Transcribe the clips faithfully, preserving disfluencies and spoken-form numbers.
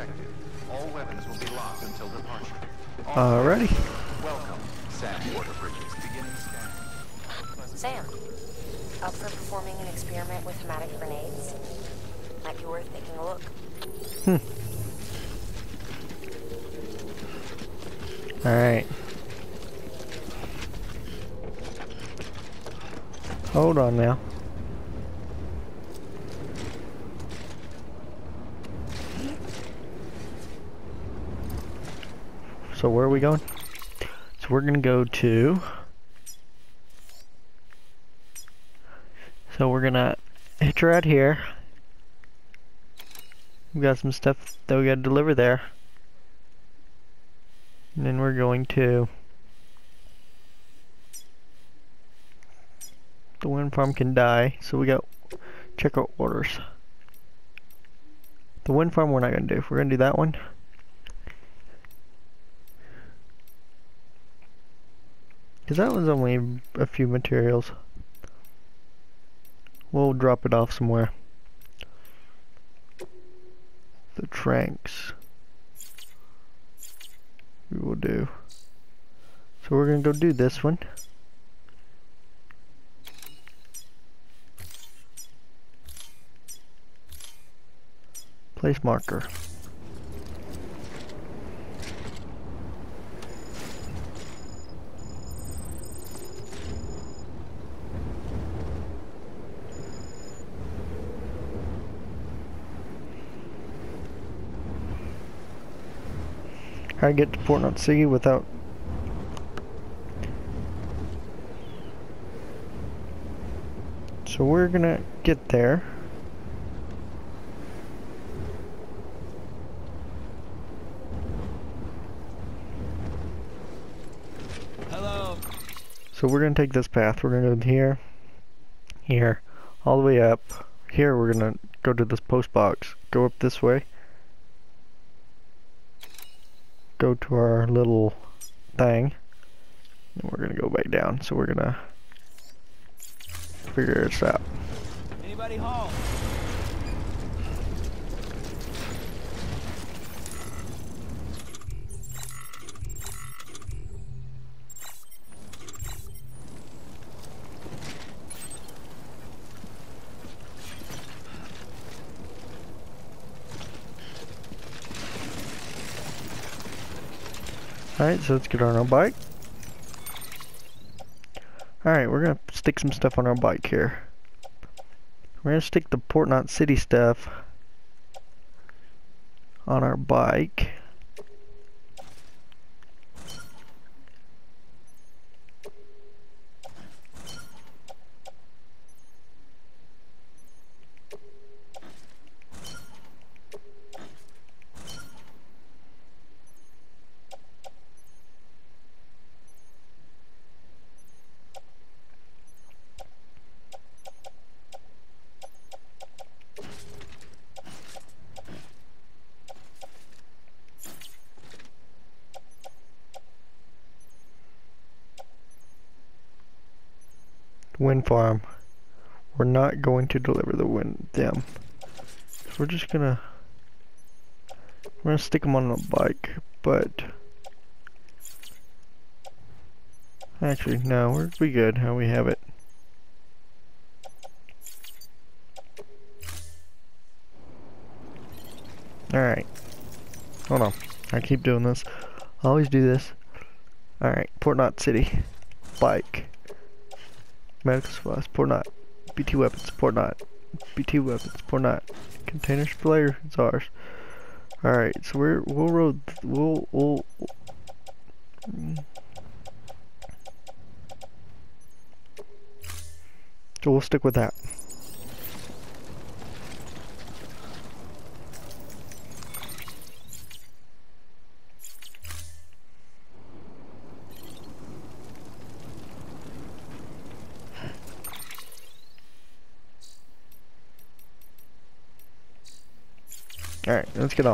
detected. All weapons will be locked until departure. Alrighty. Welcome, Sam Border Bridges. Beginning scan. Sam, up for performing an experiment with hematic grenades? Might be worth taking a look. Hmm. Alright. Hold on now. So where are we going? So we're gonna go to... So we're gonna hitch her out here. We got some stuff that we gotta deliver there. And then we're going to... The wind farm can die, so we got check our orders. The wind farm we're not gonna do. We're gonna do that one. Cause that one's only a few materials. We'll drop it off somewhere. The tranks we will do. So we're gonna go do this one. Place marker. How to get to Port Knot City without so we're gonna get there. Hello. So we're gonna take this path. We're gonna go here, here, all the way up. Here we're gonna go to this post box. Go up this way. Go to our little thing, and we're gonna go back down. So we're gonna figure this out. Anybody home? Alright, so let's get on our bike. Alright, we're gonna stick some stuff on our bike here. We're gonna stick the Port Knot City stuff on our bike. Wind farm. We're not going to deliver the wind them. So we're just gonna we're gonna stick them on the bike, but actually no, we're we good how we have it. Alright. Hold on. I keep doing this. I always do this. Alright, Port Knot City. Bike. Medical supplies, Port Knot. B T weapons, Port Knot. B T weapons, Port Knot. Container sprayer, it's ours. Alright, so we're we'll road we'll we'll so we'll stick with that. Alright, let's get on.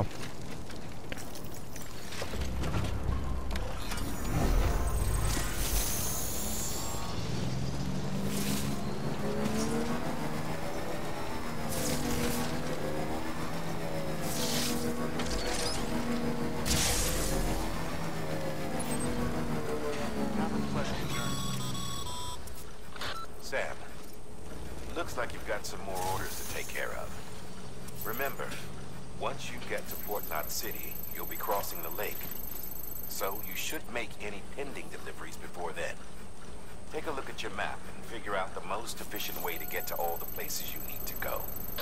got some more orders to take care of. Remember, once you get to Port Knot City, you'll be crossing the lake. So you should make any pending deliveries before then. Take a look at your map and figure out the most efficient way to get to all the places you need to go.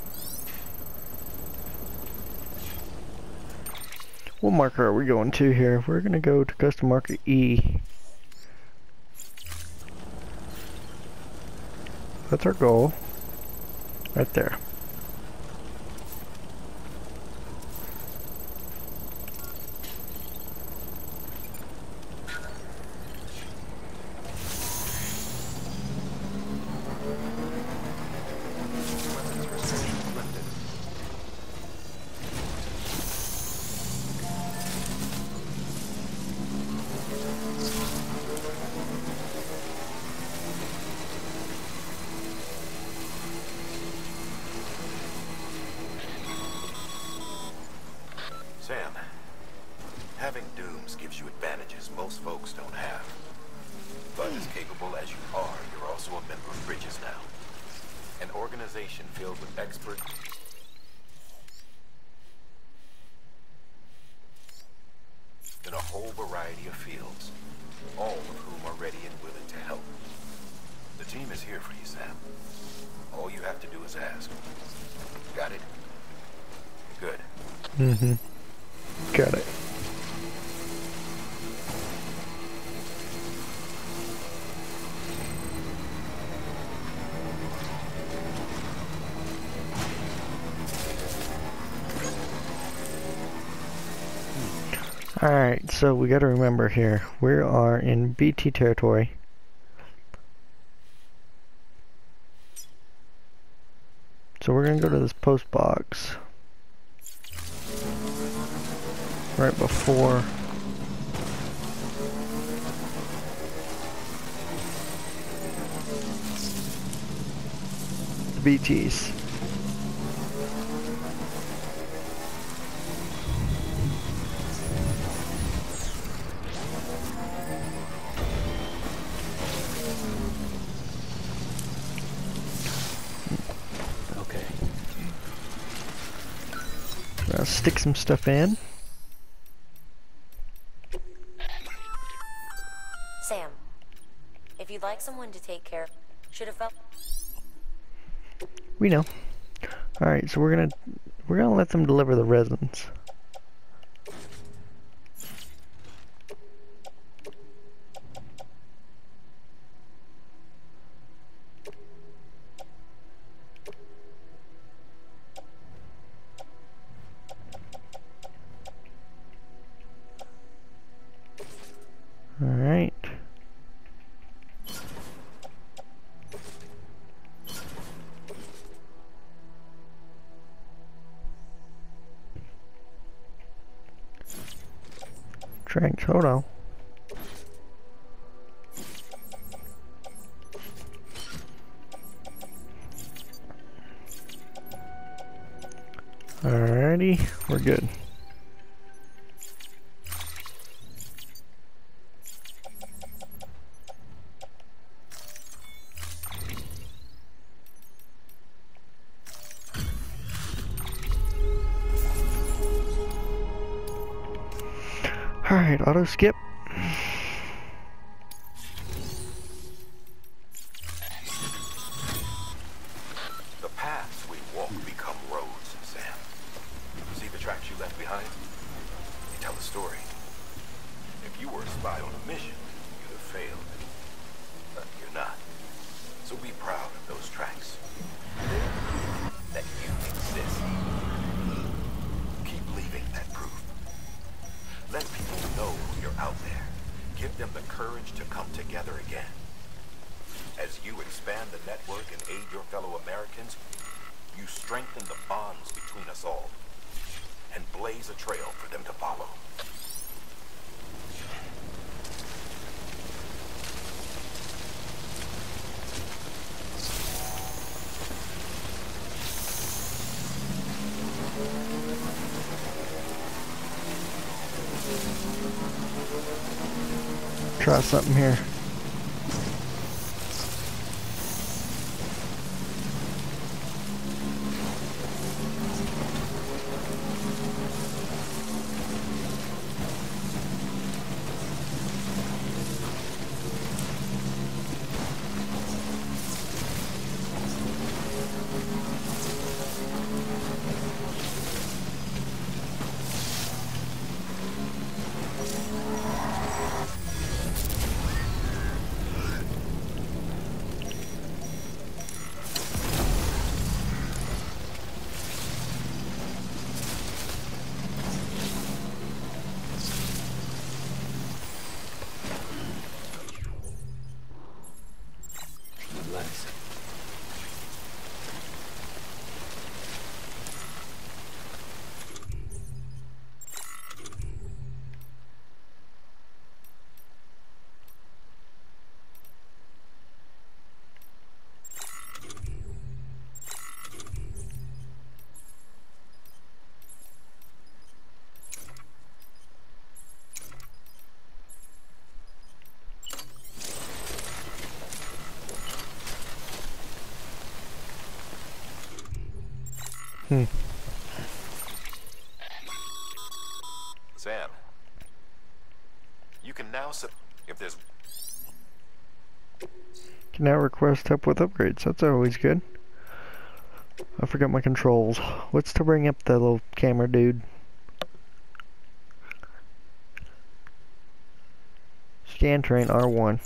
What marker are we going to here? We're gonna go to custom marker E. That's our goal. Right there. Sam, having dooms gives you advantages most folks don't have. But as capable as you are, you're also a member of Bridges now. An organization filled with experts in a whole variety of fields, all of whom are ready and willing to help. The team is here for you, Sam. All you have to do is ask. Got it? Good. Mm-hmm. Got it. Alright, so we gotta remember here, we are in B T territory. So we're gonna go to this post box right before the B Ts. Okay. Gonna stick some stuff in. Sam, if you'd like someone to take care, should have felt. We know. Alright, so we're gonna we're gonna let them deliver the resins. Alright. Tranks, hold on. Alrighty, we're good. Alright, auto skip. The paths we walk become roads, Sam. See the tracks you left behind? They tell a story. If you were a spy on a mission, you'd have failed. But you're not. So be proud of those tracks. That you exist. Keep leaving that proof. Let people know you're out there. Give them the courage to come together again. As you expand the network and aid your fellow Americans, you strengthen the bonds between us all and blaze a trail for them to follow. Try something here. Hmm. Sam, you can now sub if there's Can now request help with upgrades. That's always good. I forgot my controls. What's to bring up the little camera dude? Scan train R one.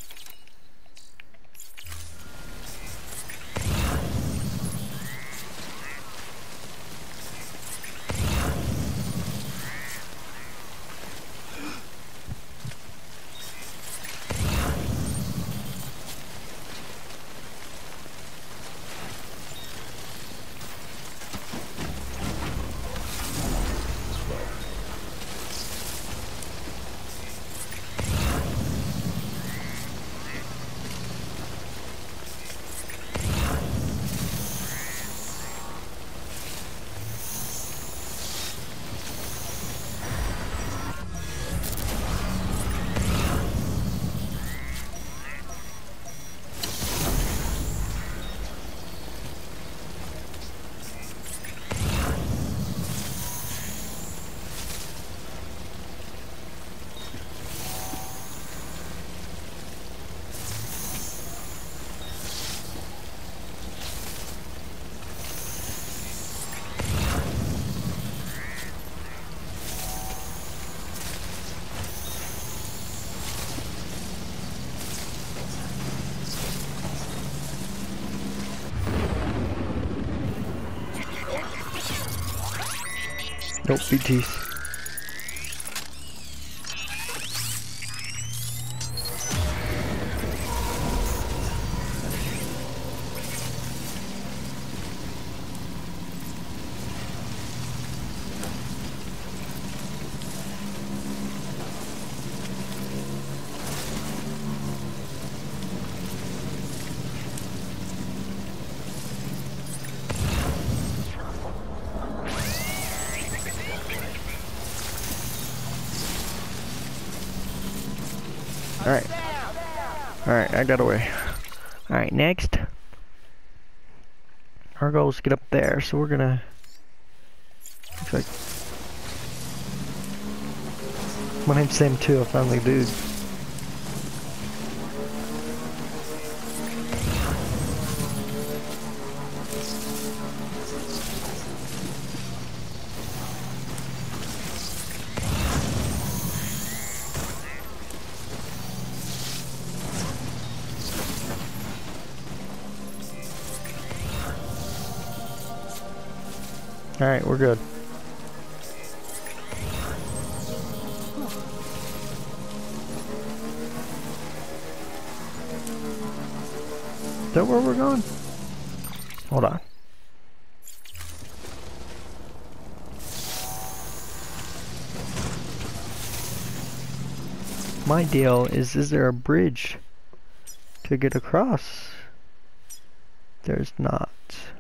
Nope, B Ts. Alright. Alright, I got away. Alright, next. Our goal is to get up there, so we're gonna... Looks like... My name's Sam too, I found the dude. Alright, we're good. Is that where we're going? Hold on. My deal is, is there a bridge to get across? There's not.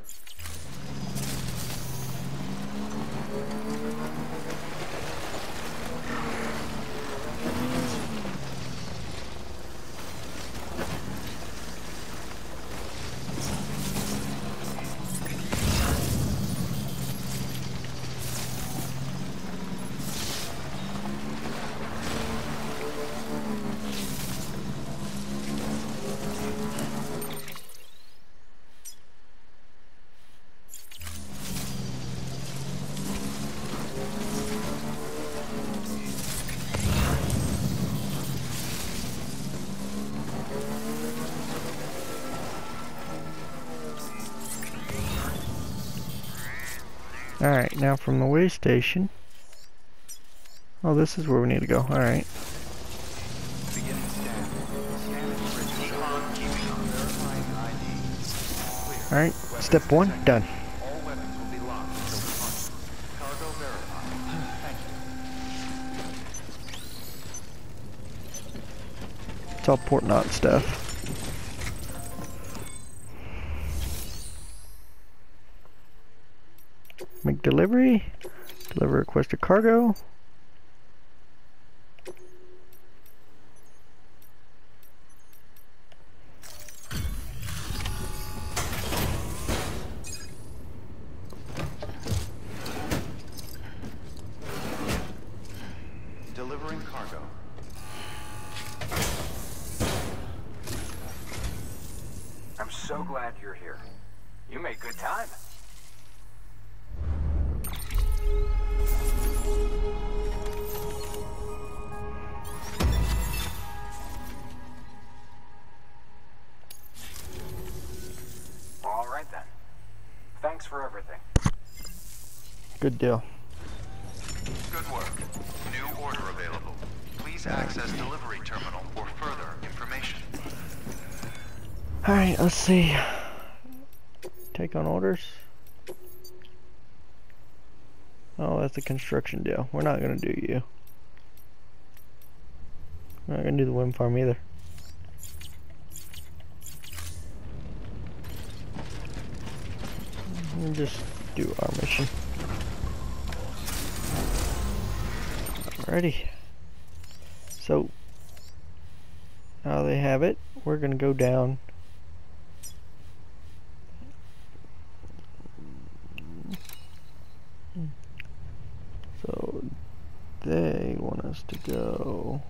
Alright, now from the way station. Oh, this is where we need to go. Alright. Beginning scan. Scanning bridge on. Keeping on verifying I D. Clear. Alright, step one, done. All weapons will be locked until departure. Cargo verified. Thank you. It's all port knot stuff. Make delivery. Deliver requested cargo. delivering cargo. I'm so glad you're here. You made good time. All right then. Thanks for everything. Good deal. Good work. New order available. Please access delivery terminal for further information. Alright, let's see. Take on orders. Oh, that's a construction deal. We're not gonna do you. We're not gonna do the wind farm either. We'll just do our mission. Alrighty. So, now they have it. We're gonna go down. So, they want us to go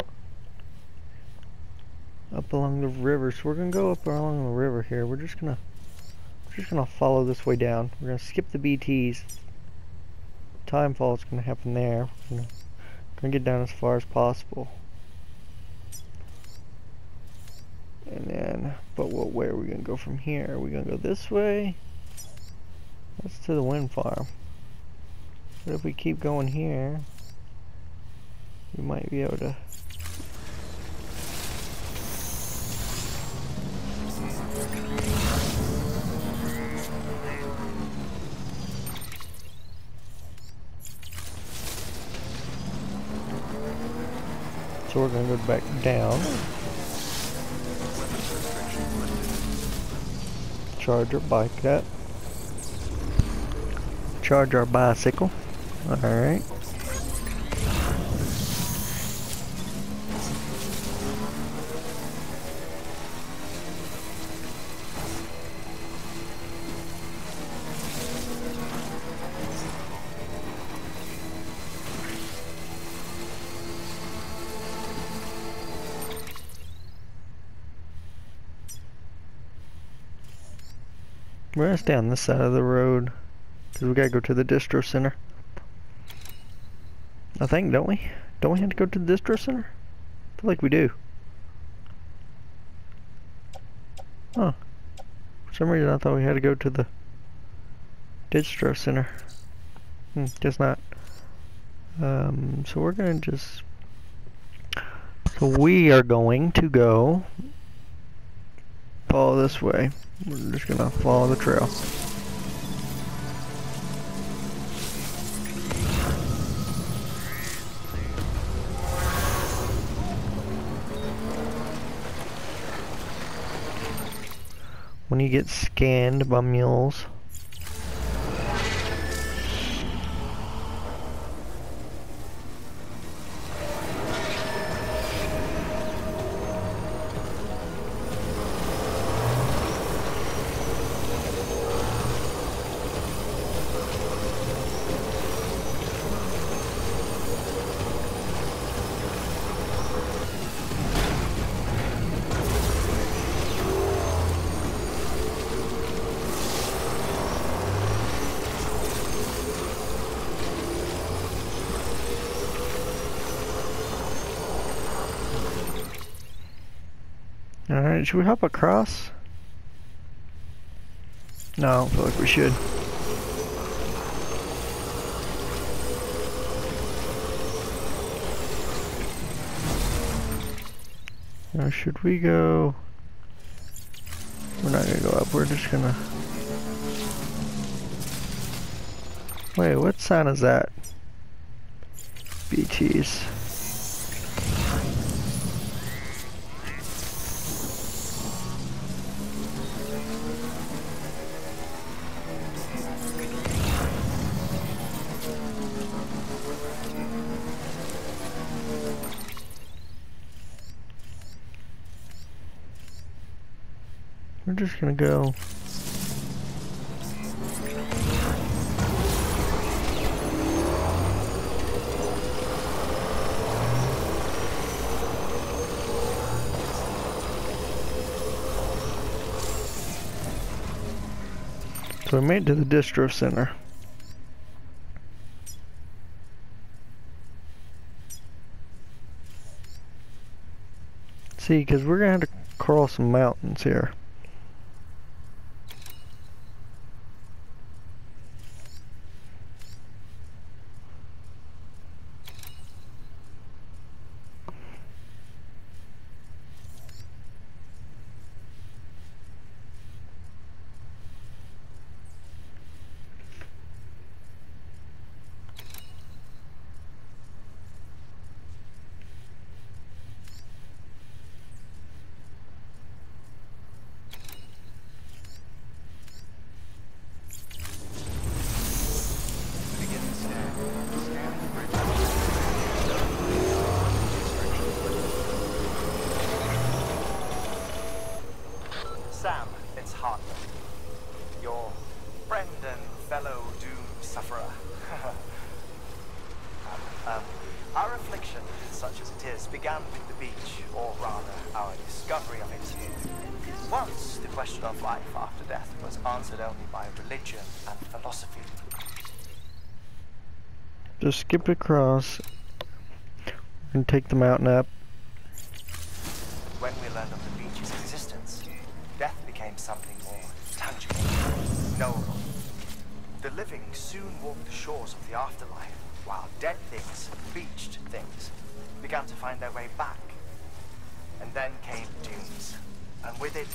up along the river. So we're gonna go up along the river here. We're just gonna, we're just gonna follow this way down. We're gonna skip the B Ts. Timefall is gonna happen there. We're gonna, gonna get down as far as possible. And then, but what way are we gonna go from here? Are we gonna go this way? That's to the wind farm. But if we keep going here, we might be able to. So we're gonna go back down. Charge our bike up. Charge our bicycle. Alright. We're gonna stay on this side of the road because we gotta go to the distro center. I think, don't we? Don't we have to go to the distro center? I feel like we do. Huh. For some reason I thought we had to go to the distro center. Hmm, guess not. Um, so we're gonna just... So we are going to go follow this way. We're just gonna follow the trail. When you get scanned by mules. Alright, should we hop across? No, I don't feel like we should. Now, should we go? We're not gonna go up, we're just gonna... Wait, what sign is that? B Ts. We're just gonna go. So we made it to the distro center. See, because we're going to have to cross some mountains here. Sam, it's Hart. Your friend and fellow doom sufferer. um, um, our affliction, such as it is, began with the beach, or rather, our discovery of it. Once, the question of life after death was answered only by religion and philosophy. Just skip across and take the mountain up. When we learned of the beach's existence, death became something more tangible, knowable. The living soon walked the shores of the afterlife, while dead things, beached things, began to find their way back. And then came dunes, and with it...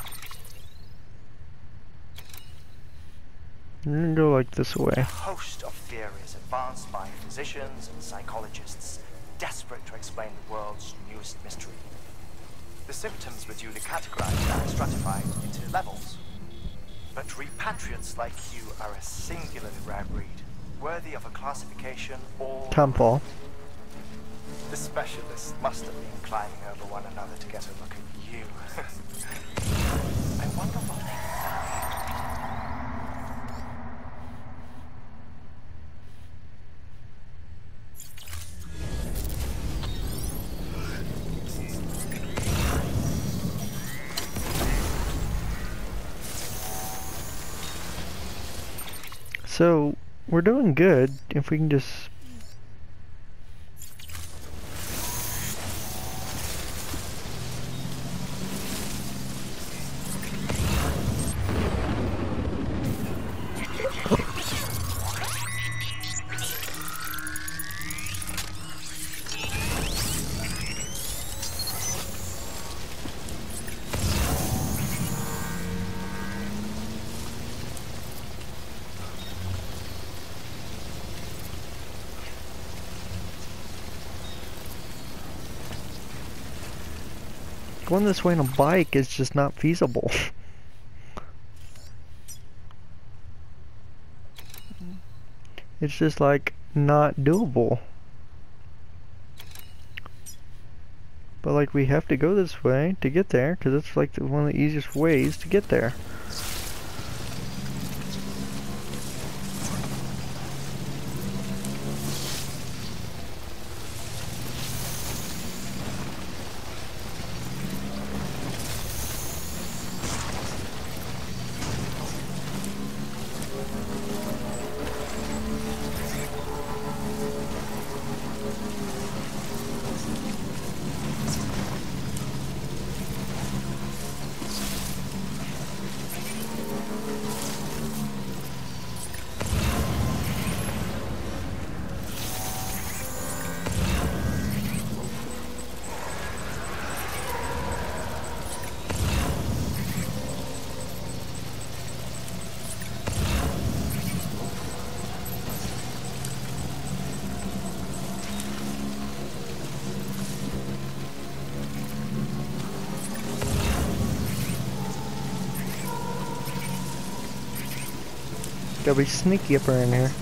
You're gonna go like this way. a host of theories advanced by physicians and psychologists, desperate to explain the world's newest mystery. The symptoms were duly categorized and stratified into levels. But repatriates like you are a singularly rare breed, worthy of a classification all... Townfall. The specialists must have been climbing over one another to get a look at you. I wonder what they found. So, we're doing good if we can just... Going this way on a bike is just not feasible. It's just like not doable. But like we have to go this way to get there because it's like the, one of the easiest ways to get there. Gotta be sneaky up around here.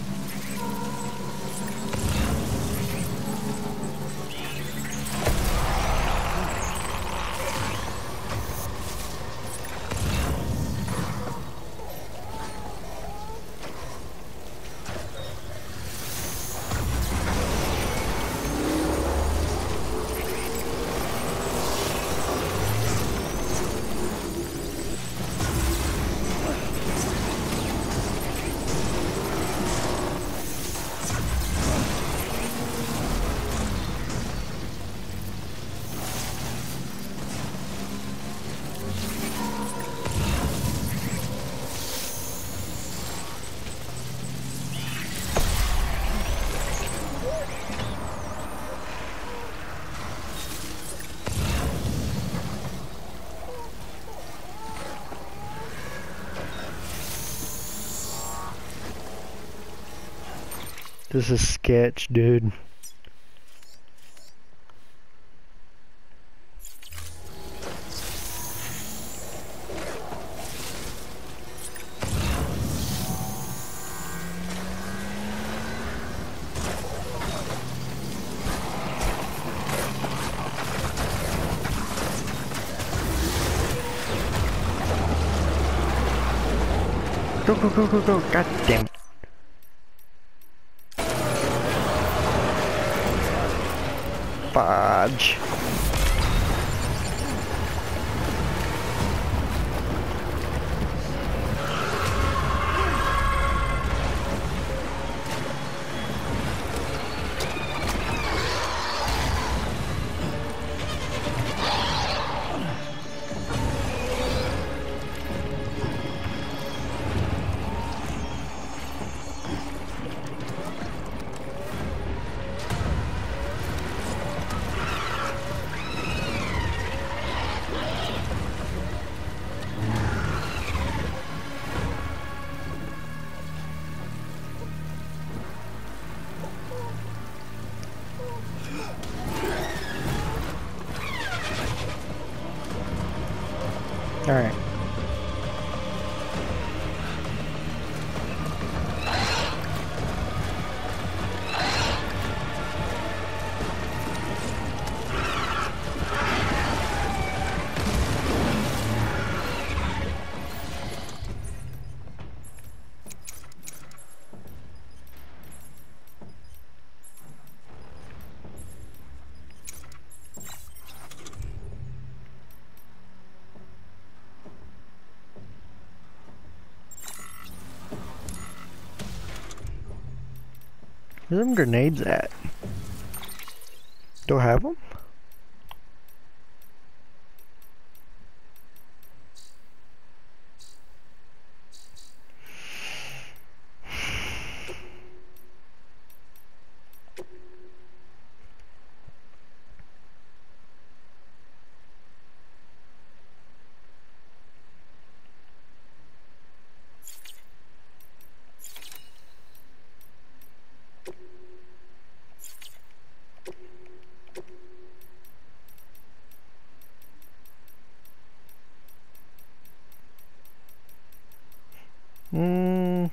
This is sketch, dude. Go, go, go, go, go. God damn it. Fudge. All right. Where them grenades at? Do I have them? Hmm.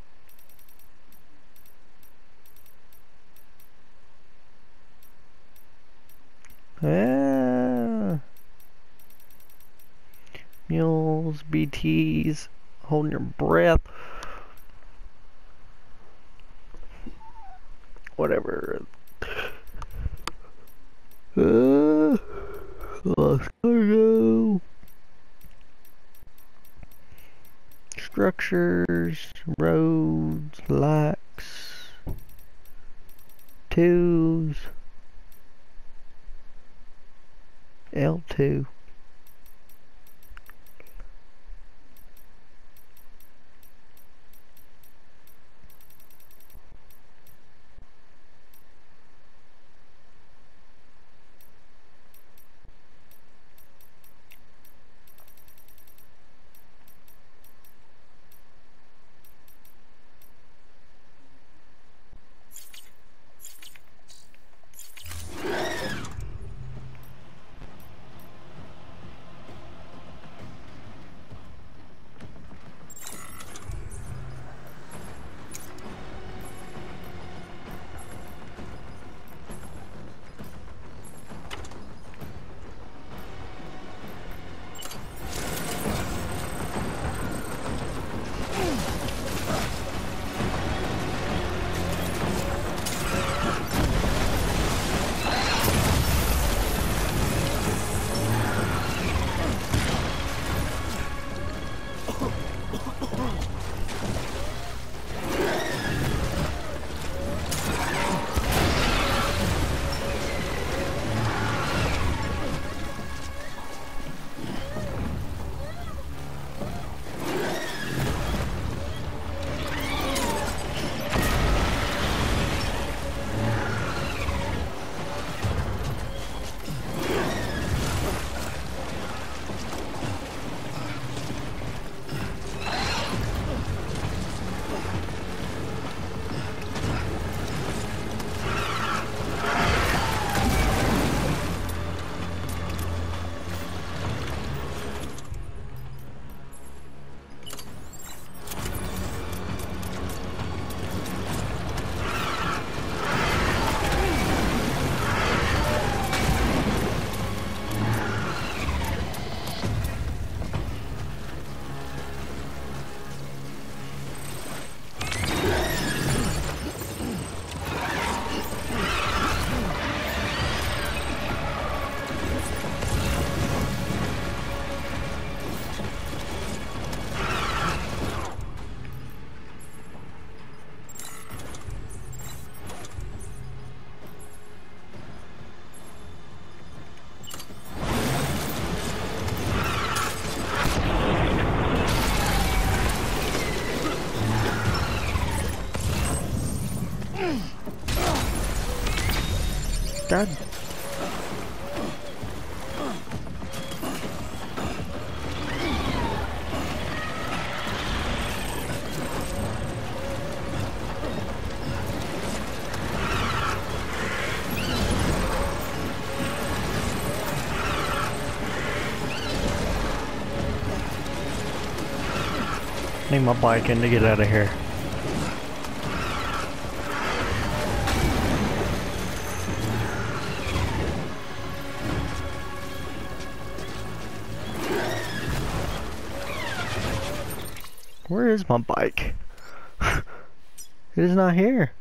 Yeah. Mules, B Ts, holding your breath. Whatever. Uh, let's go. Structures, roads, locks, twos, L two. God. Need my bike in to get out of here. Where is my bike? It is not here.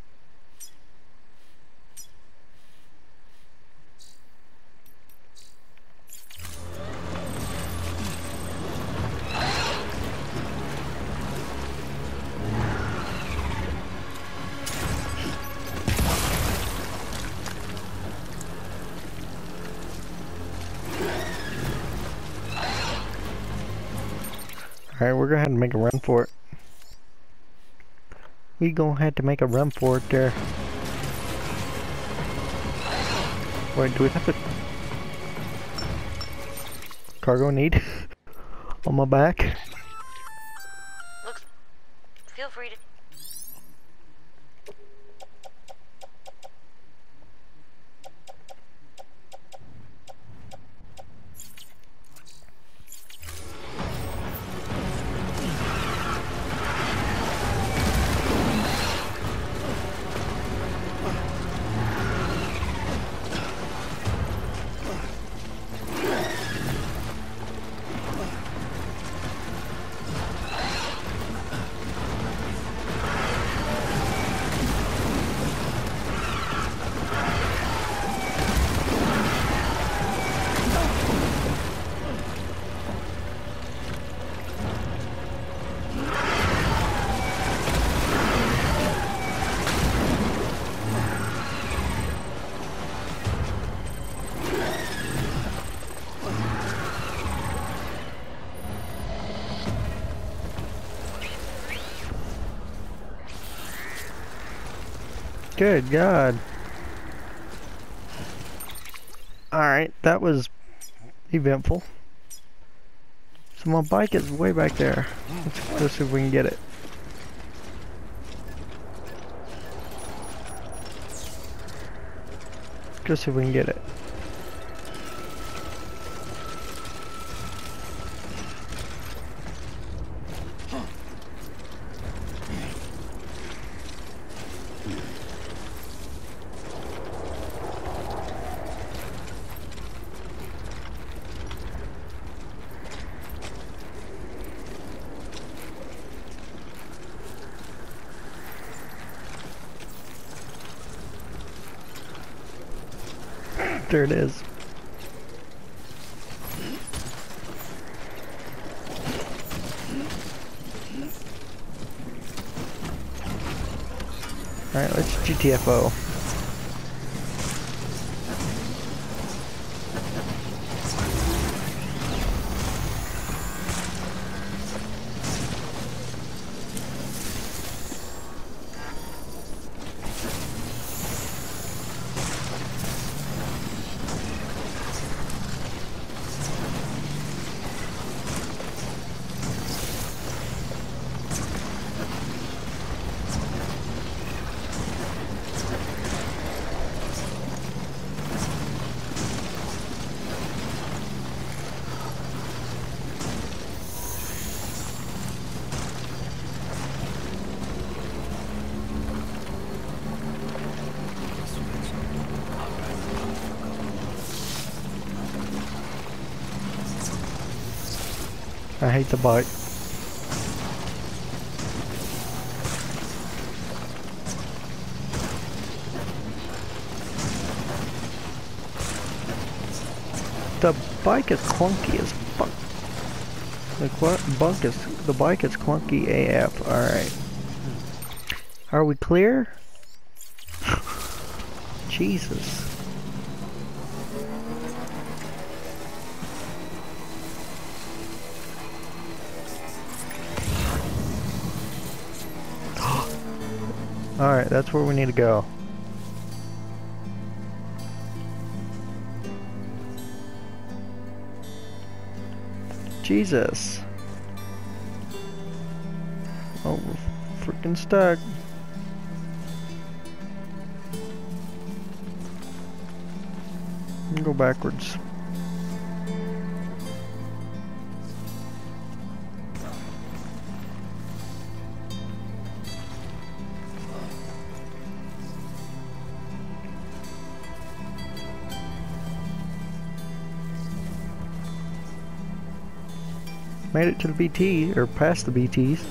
Alright, we're gonna have to make a run for it. We gonna have to make a run for it there. Wait, do we have to... Cargo need? On my back? Looks... Feel free to... Good God. Alright, that was eventful. So my bike is way back there. Let's go see if we can get it. Let's go see if we can get it. There it is. Alright, let's G T F O. I hate the bike. The bike is clunky as fuck. Like what? Bunk is the bike is clunky A F. All right. Are we clear? Jesus. Alright, that's where we need to go. Jesus. Oh, we're freaking stuck. Go backwards. Made it to the B T, or past the B Ts.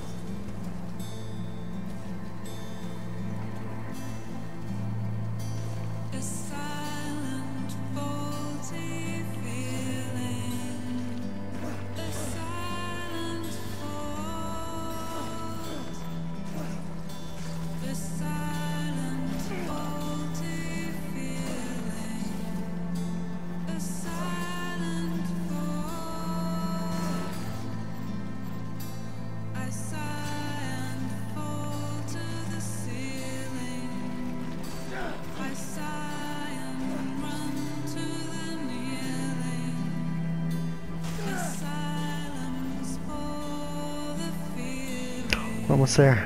Almost there.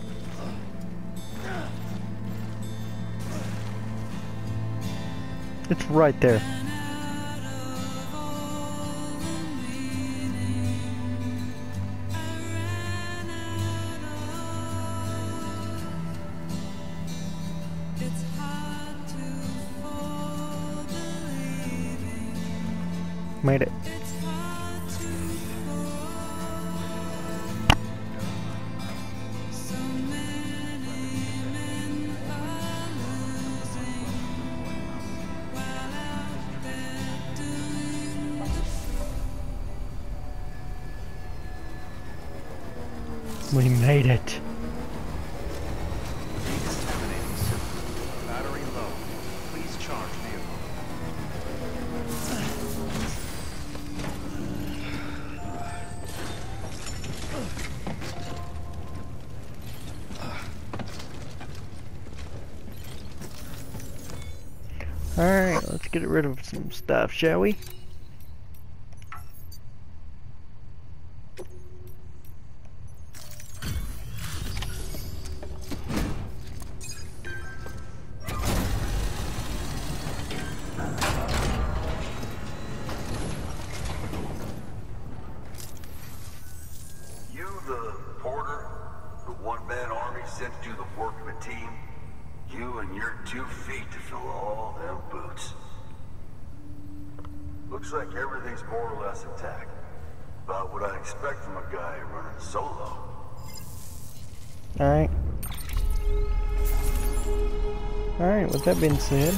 It's right there. Made it. We made it. Decontaminating system. Battery low. Please charge vehicle. Alright, let's get rid of some stuff, shall we? Sent you the work of a team. You and your two feet to fill all them boots. Looks like everything's more or less intact. About what I expect from a guy running solo. Alright. Alright, with that being said,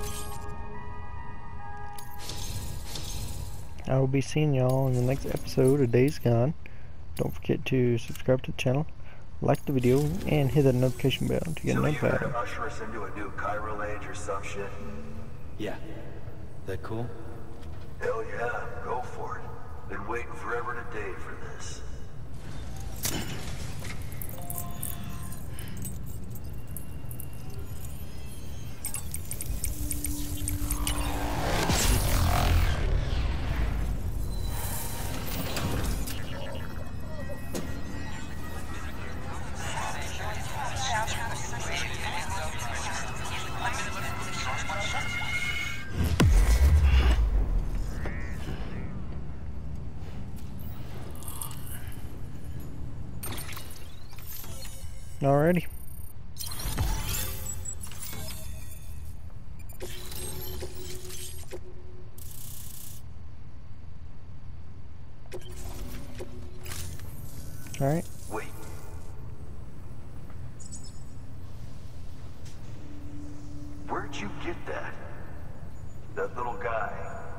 I will be seeing y'all in the next episode of Days Gone. Don't forget to subscribe to the channel, like the video, and hit that notification bell to get So notified. you gonna usher us into a new chiral age or some shit? Yeah. That cool? Hell yeah, go for it. Been waiting forever and a day for this. Alrighty. Alright. Wait. Where'd you get that? That little guy?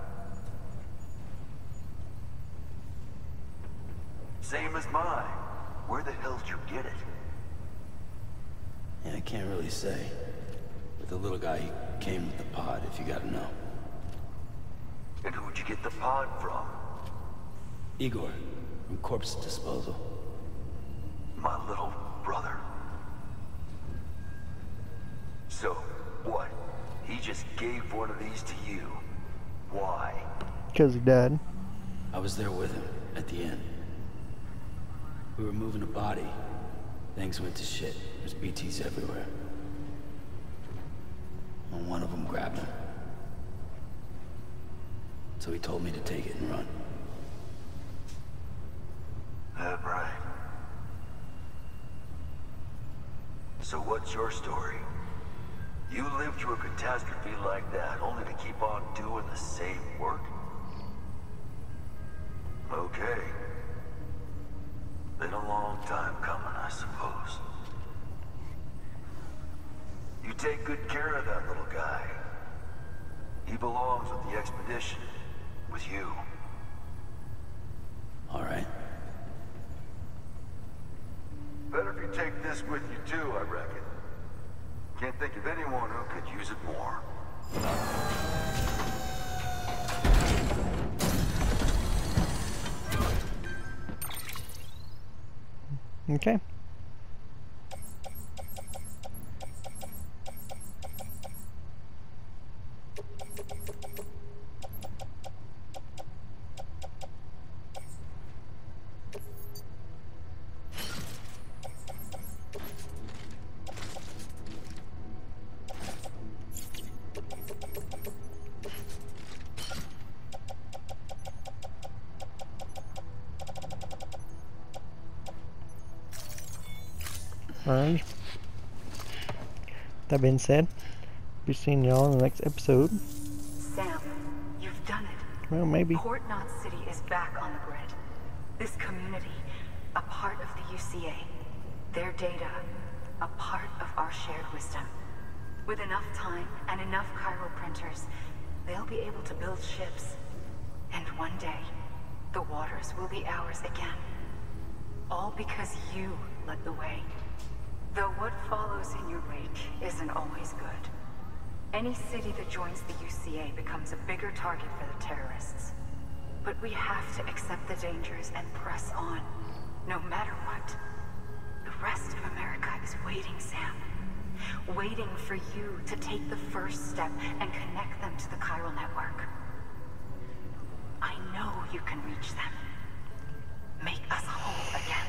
Same as mine. Where the hell did you get it? Yeah, I can't really say. But the little guy, he came with the pod, if you gotta know. And who'd you get the pod from? Igor, from Corpse Disposal. My little brother. So, what? He just gave one of these to you. Why? Because he died. I was there with him at the end. We were moving a body. Things went to shit. There's B Ts everywhere. And one of them grabbed him. So he told me to take it and run. That right. So what's your story? You lived through a catastrophe like that, only to keep on doing the same work? Okay. Been a long time coming, I suppose. You take good care of that little guy. He belongs with the expedition, with you. All right. Better if you take this with you too, I reckon. Can't think of anyone who could use it more. Okay. Alright. That being said, be seeing y'all in the next episode. Sam, you've done it. Well, maybe. Port Knot City is back on the grid. This community, a part of the U C A. Their data, a part of our shared wisdom. With enough time and enough chiral printers, they'll be able to build ships. And one day, the waters will be ours again. All because you led the way. Though what follows in your wake isn't always good. Any city that joins the U C A becomes a bigger target for the terrorists. But we have to accept the dangers and press on, no matter what. The rest of America is waiting, Sam. Waiting for you to take the first step and connect them to the chiral network. I know you can reach them. Make us whole again.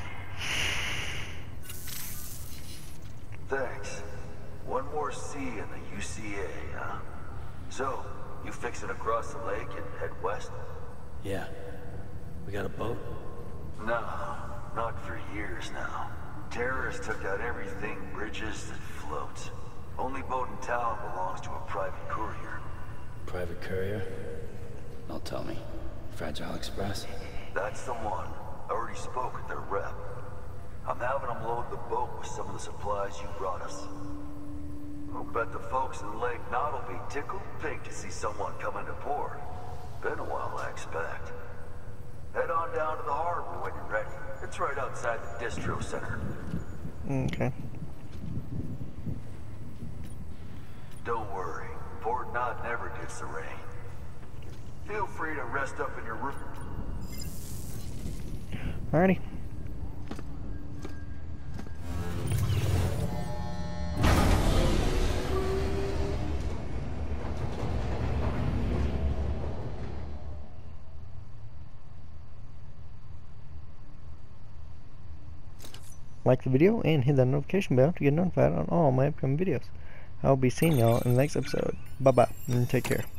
Thanks. One more C in the U C A, huh? So, you fixing to cross the lake and head west? Yeah. We got a boat? No, not for years now. Terrorists took out everything bridges that floats. Only boat in town belongs to a private courier. Private courier? Don't tell me. Fragile Express? That's the one. I already spoke with their rep. I'm having them load the boat with some of the supplies you brought us. I'll bet the folks in Lake Knot will be tickled pink to see someone come into port. Been a while, I expect. Head on down to the harbor when you're ready. It's right outside the distro center. Okay. Don't worry. Port Knot never gets the rain. Feel free to rest up in your room. Alrighty. Like the video and hit that notification bell to get notified on all my upcoming videos. I'll be seeing y'all in the next episode. Bye bye and take care.